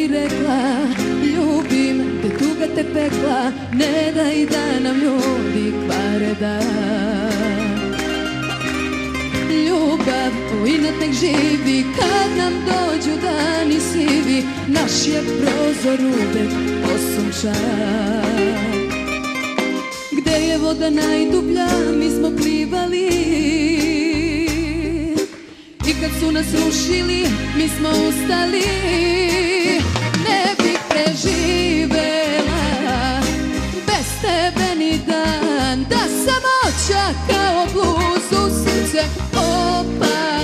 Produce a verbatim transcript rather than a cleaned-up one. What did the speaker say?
rekla, ljubim te, tuga te pekla, ne daj da nam ljudi kvare dan. Ljubav u inat nek živi, kad nam dođu dani sivi, naš je prozor uvek osunčan. Gde je voda najdublja, mi smo plivali, i kad su nas rušili, mi smo ustali. Ne bih preživela bez tebe ni dan, da samoća kao bluz u srce opala.